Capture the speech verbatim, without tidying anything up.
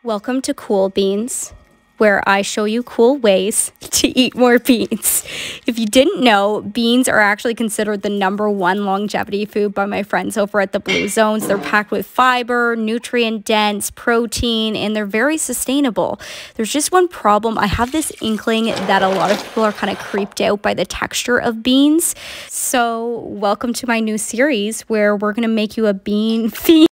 Welcome to Cool Beans, where I show you cool ways to eat more beans. If you didn't know, beans are actually considered the number one longevity food by my friends over at the Blue Zones. They're packed with fiber, nutrient-dense, protein, and they're very sustainable. There's just one problem. I have this inkling that a lot of people are kind of creeped out by the texture of beans. So welcome to my new series where we're going to make you a bean fiend.